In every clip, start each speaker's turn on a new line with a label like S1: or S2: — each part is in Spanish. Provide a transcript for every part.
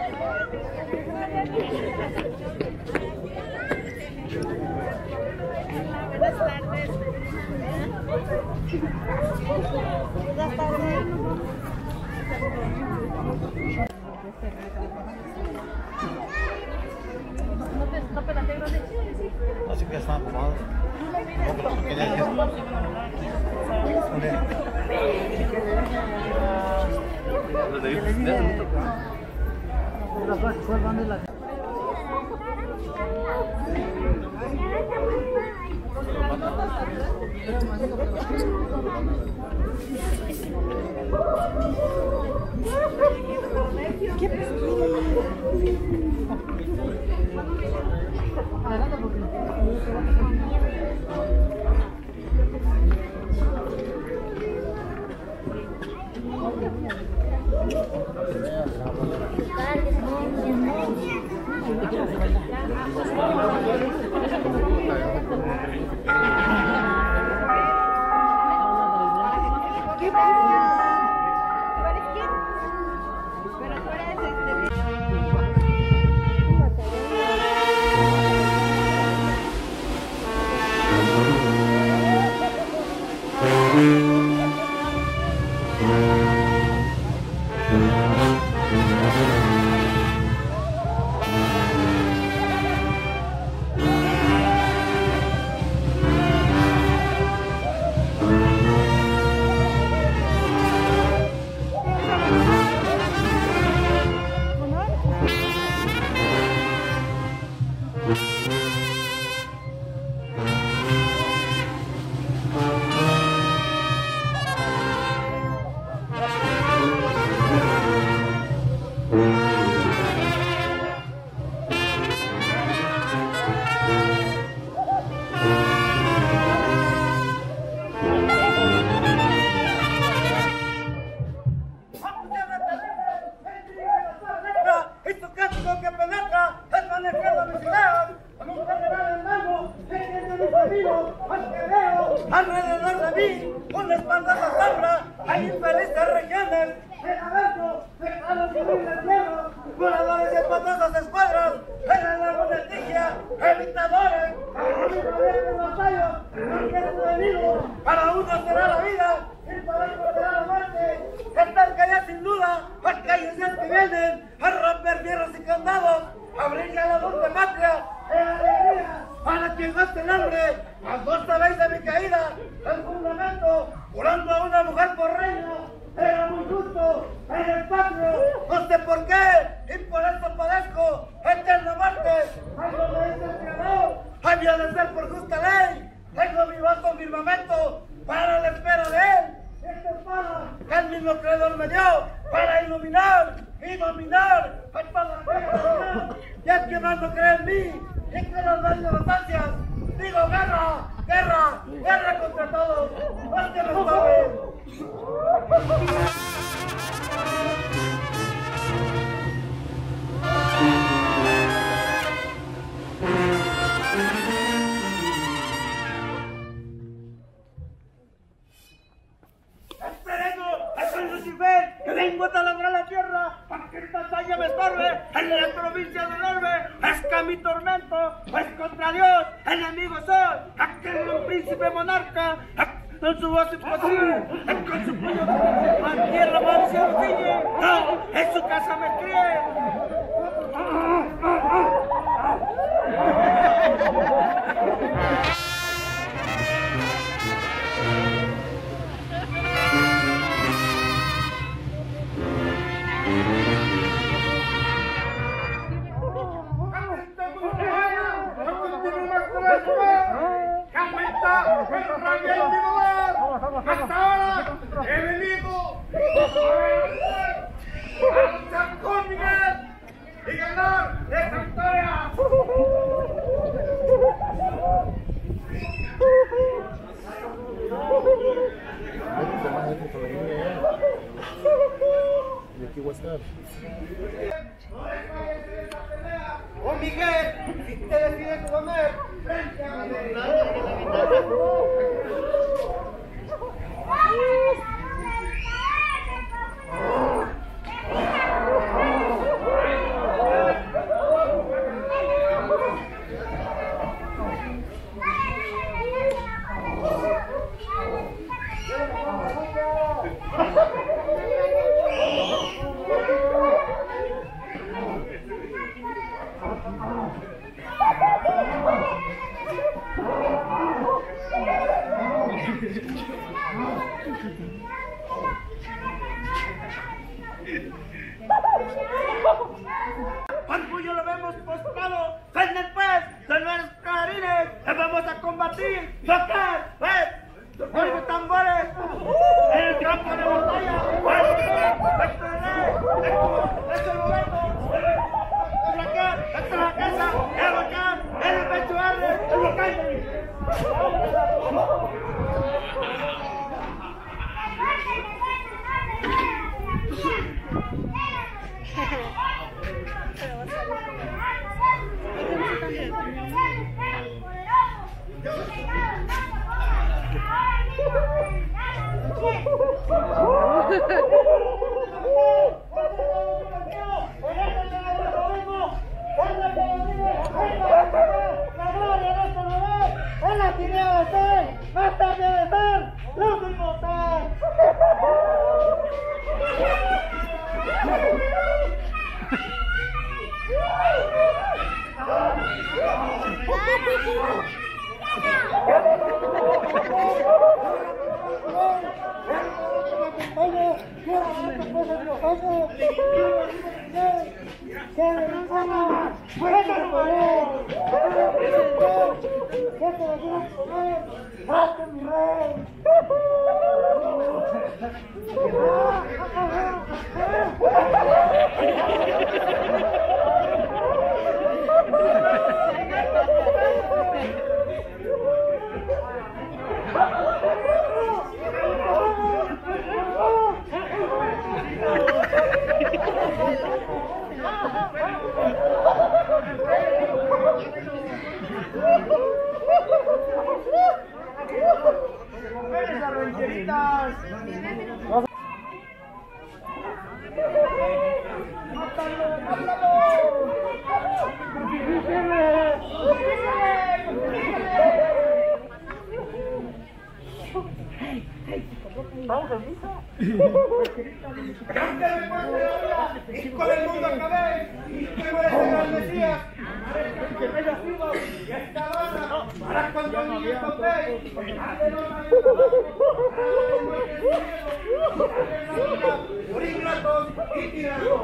S1: Así que ya estaban fumados.
S2: Alrededor de mí, una espantosa sombra, hay infelices regiones, pegaderos, pecados y ruinas negros, voladores y espantosas escuadras, en el árbol de Tigia, evitadores, de vasallos, no quieren venido, para uno será la vida, y para otro será la muerte, están calladas sin duda, las calles ya que vienen, a romper fierros y candados, a brincar la dulce patria, en alegría, para quien goce el hambre, mas vos sabéis de mi caída, el fundamento, jurando a una mujer por reina, era muy justo, en el patrio, no sé por qué, y por eso padezco eterna muerte, algo me dice el creador, había de ser por justa ley, tengo mi vasto firmamento, para la espera de él, esta espada, el mismo creador me dio, para iluminar y dominar a toda la tierra, ya que más no cree en mí, y que nos dan las ansias, digo guerra, guerra, guerra contra todos, no que me saben. Esperemos a San Lucifer, que vengo a taladrar la tierra, para que esta hazaña me estorbe, en la provincia del orbe, es que mi tormento, pues contra Dios, enemigo soy, aquel buen príncipe monarca, con su voz imposible, con su puño, a tierra mal se orcille, no, en su casa me crié. Hasta ahora he venido a luchar con Miguel y ganar esta victoria. Oh Miguel, si te decides comer, frente a mí. tocar, tocar los tambores, en el campo de batalla, es el momento, esta es la casa, el volcán, el pecho verde, el volcán.
S3: ¿Vamos a misa?
S2: Y con el mundo acabé, y luego de ser el Mesías, que me recibo, y esta banda, para cuando el niño tope, por ingratos y tiranos.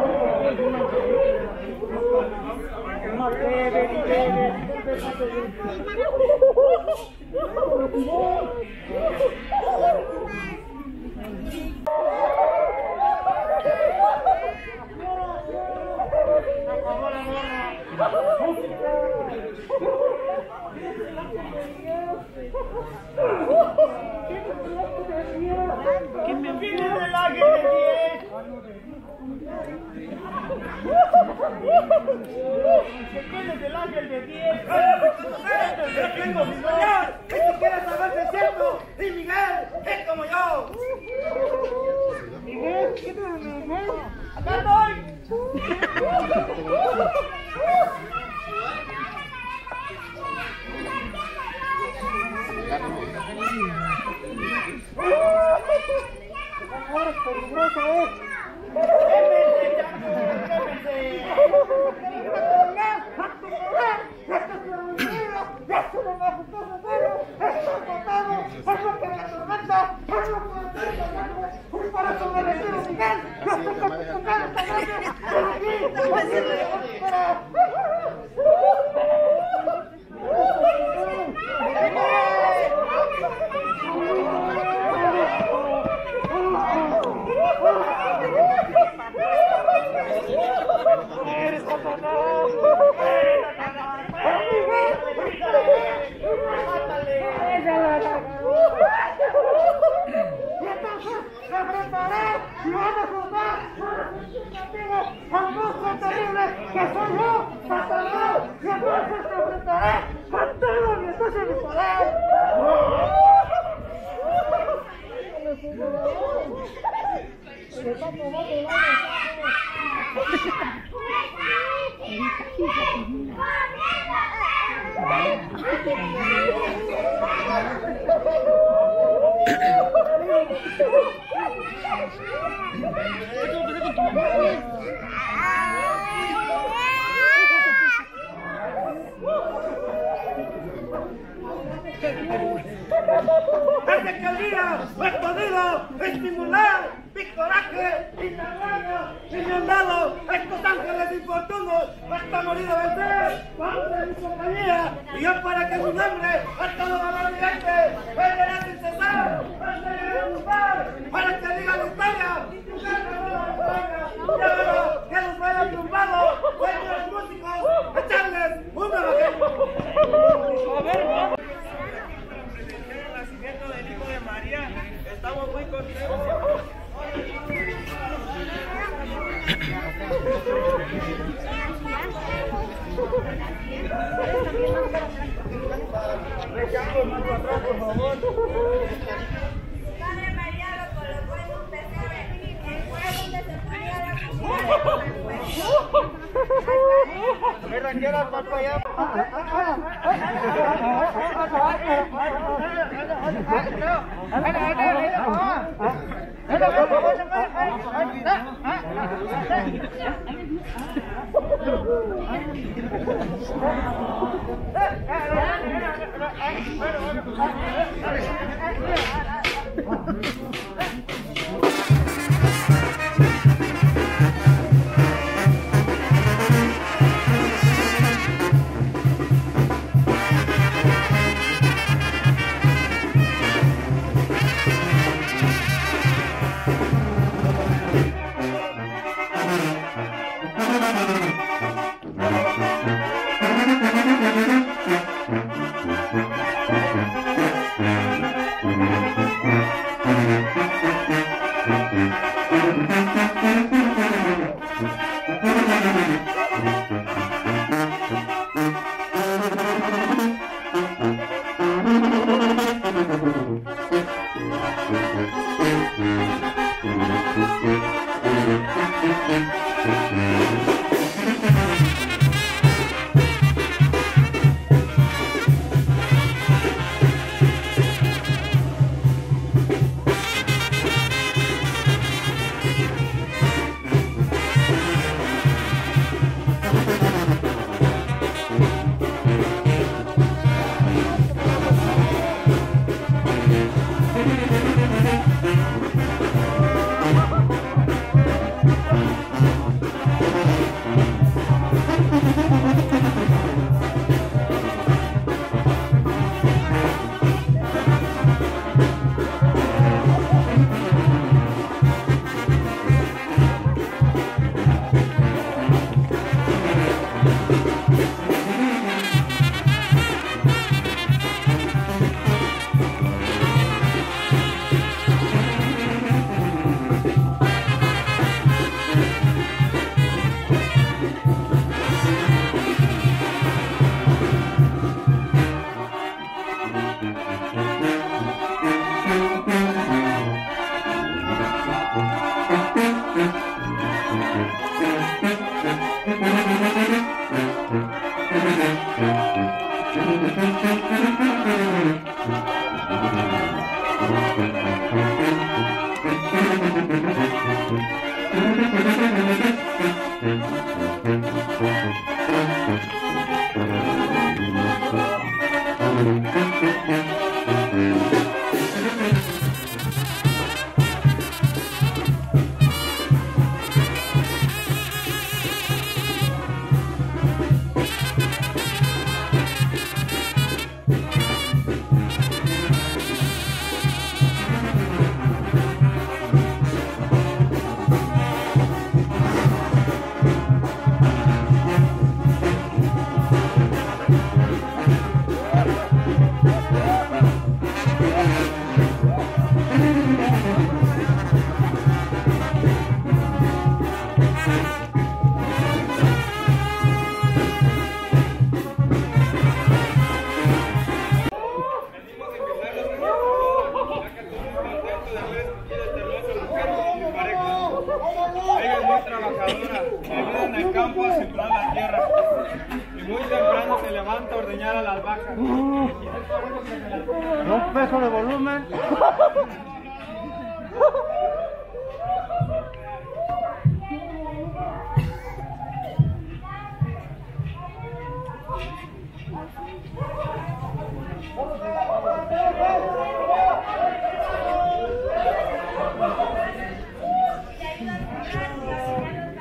S3: ¿Qué me viene
S2: del ángel de 10?
S3: ¿Qué tienes del ángel de 10?
S2: ¿Esto quiere saber de cierto? Y Miguel es como yo.
S3: Miguel, ¿qué te Miguel?
S2: ¡Acá estoy!
S3: Ahora es peligroso,
S2: Desde que el día he podido estimular mi coraje y la rabia y me han dado estos ángeles infortunos hasta morir a vencer, vamos de mi compañía, y yo para que su nombre a todo valor vigente, venderá sin cesar, hasta llegar a triunfar, para que diga la historia, y tu carga no la historia, ya verá que los vaya triunfado, señores músicos, echarles un evangelio. A ver, vamos. El nacimiento del Hijo de María, estamos muy contentos.
S4: Padre María lo colocó en un pesebre, el cual donde se pudiera comer.
S2: Mira, quiero papá allá.
S5: Ella es muy trabajadora, le ayuda en el campo a sembrar la tierra y muy temprano se levanta a ordeñar a las vacas.
S1: 2 pesos de volumen.
S4: Y ayuda a comprar y a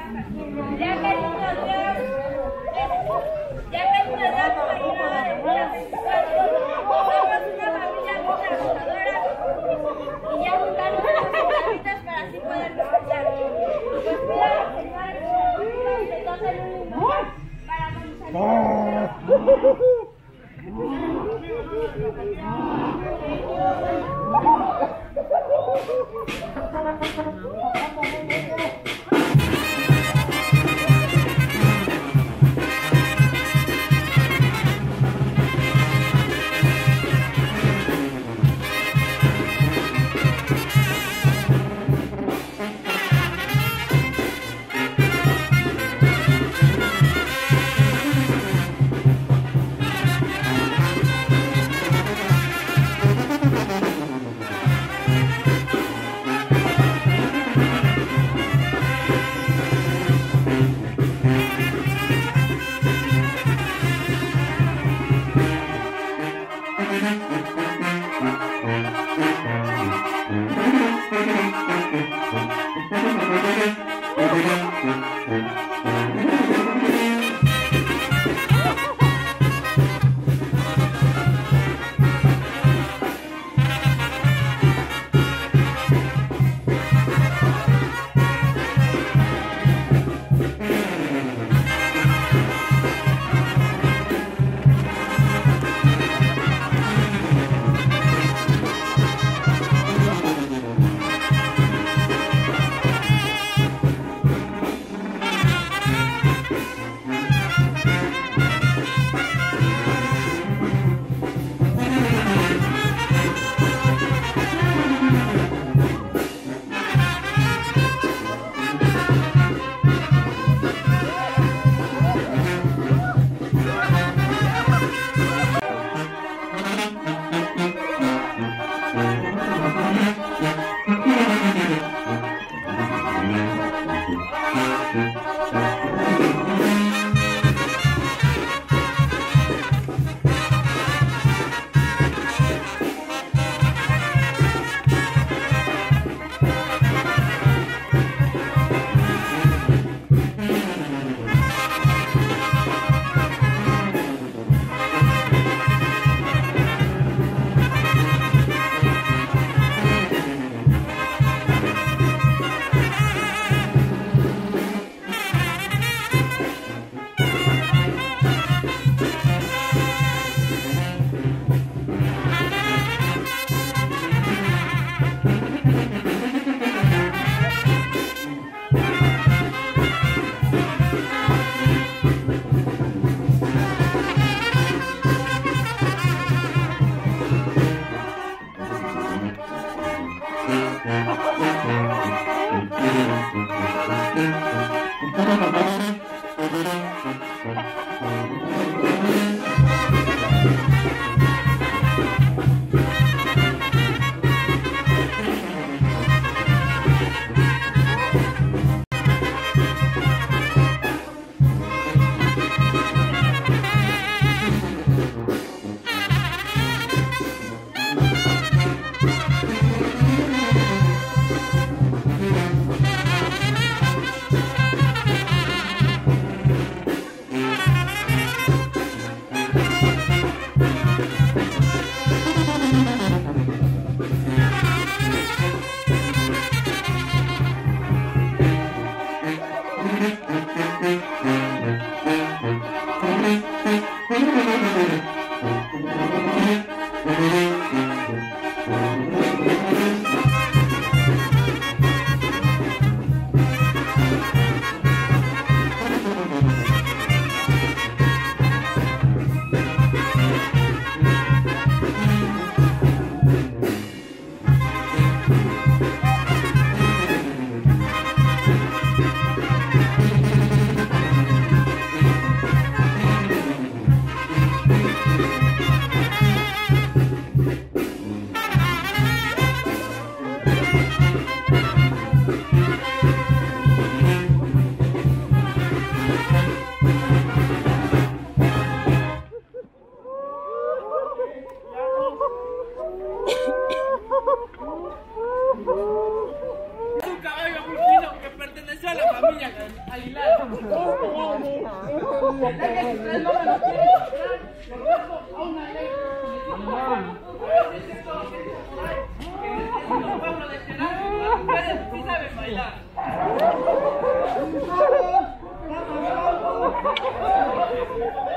S2: bailar.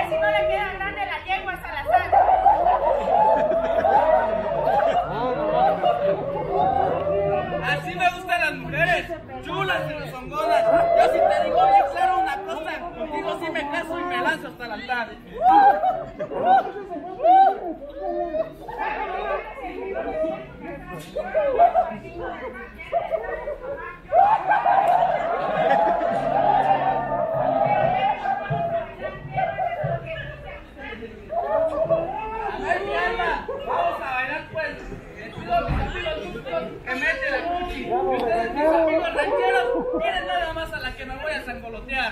S4: si no le queda grande la yegua a Salazar.
S6: Así me gustan las mujeres, chulas y rezongonas. Yo sí te digo bien claro una cosa, contigo sí me caso y me lanzo hasta el altar. A ver, mi alma, vamos a bailar pues. Les pido a mis amigos justos que meten la cuchi. Y ustedes, mis amigos rancheros, miren nada más a la que me voy a sangolotear.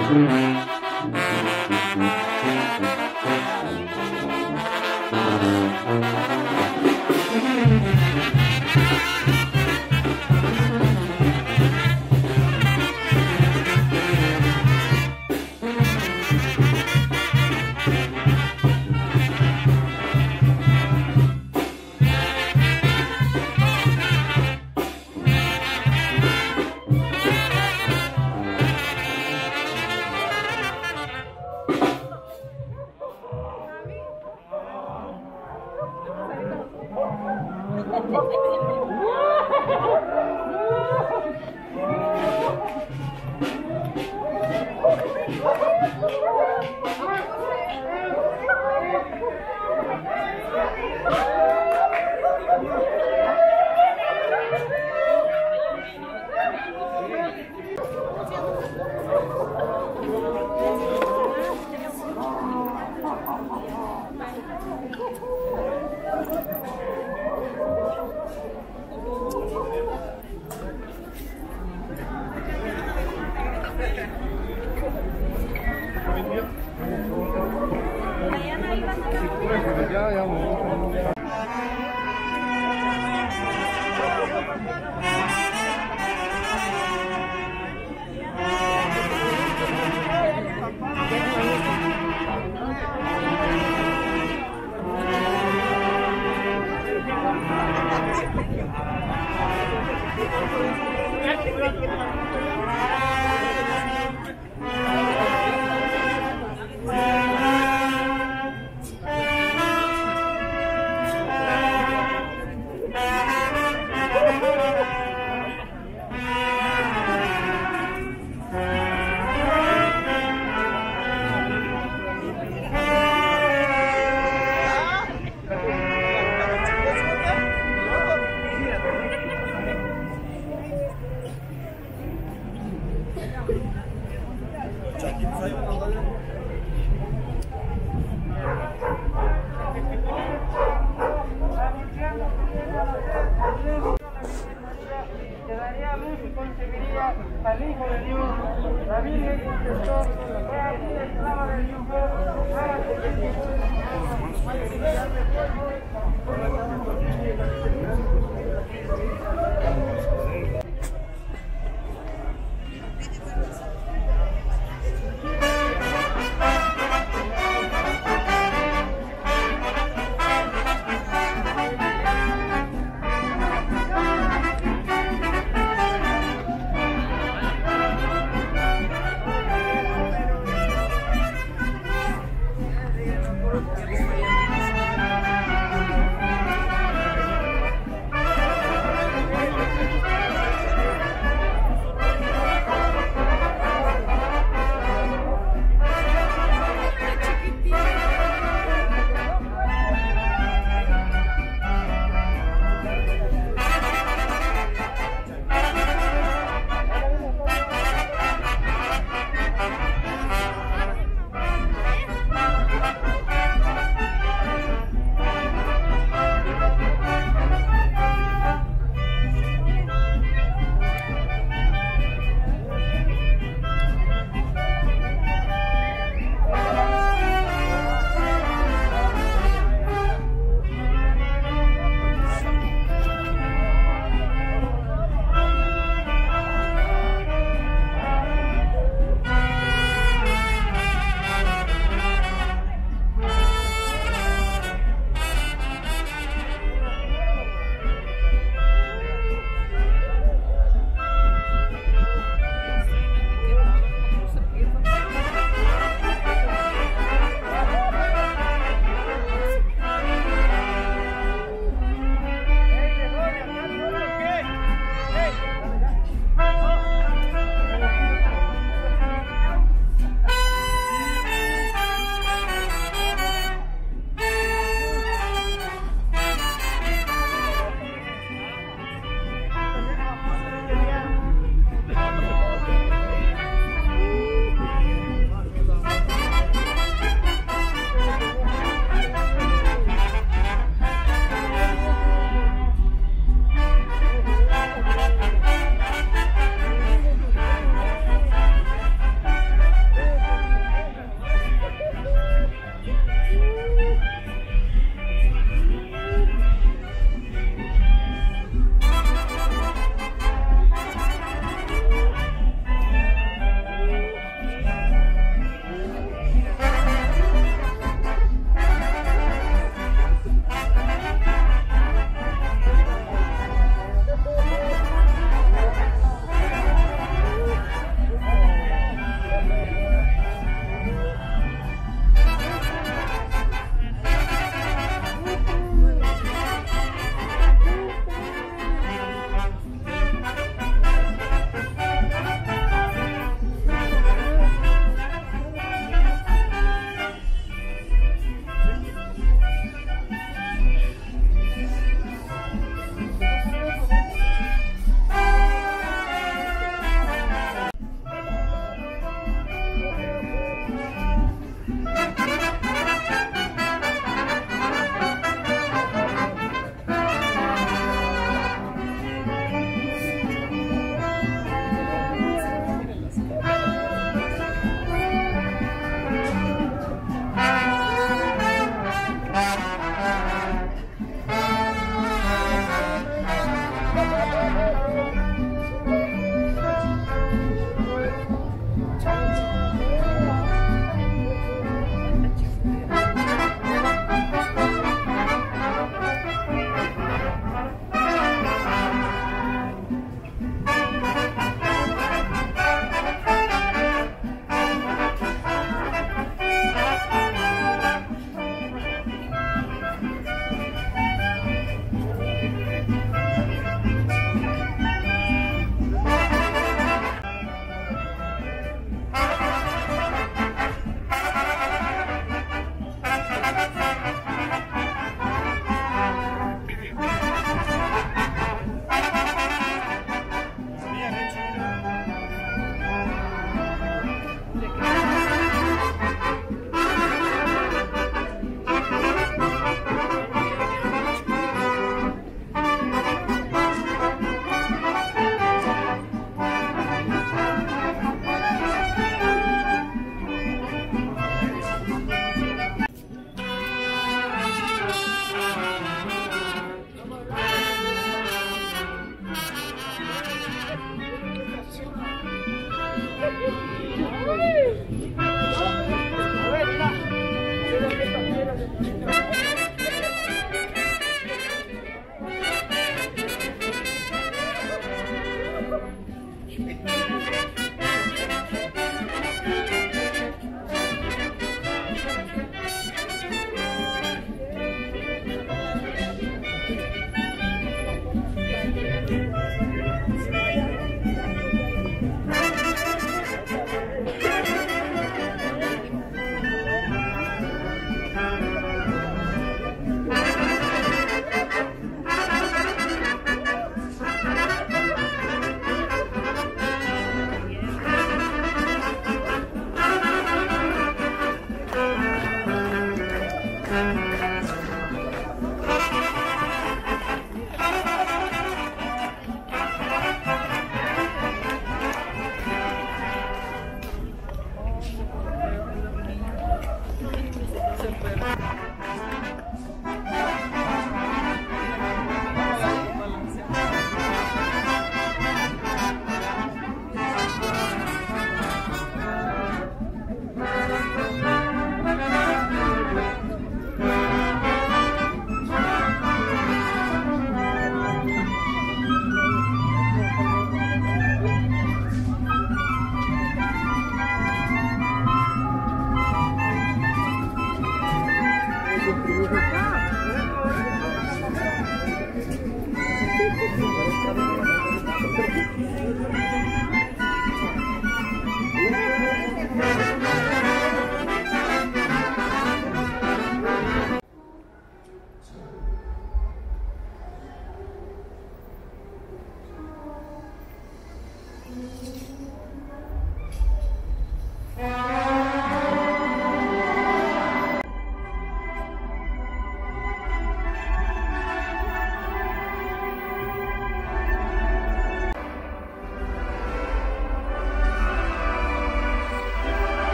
S3: Que daría luz y concebiría al Hijo de Dios. La Virgen contestó: